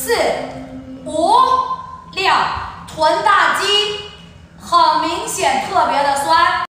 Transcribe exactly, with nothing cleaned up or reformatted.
四、五、六，臀大肌很明显特别的酸。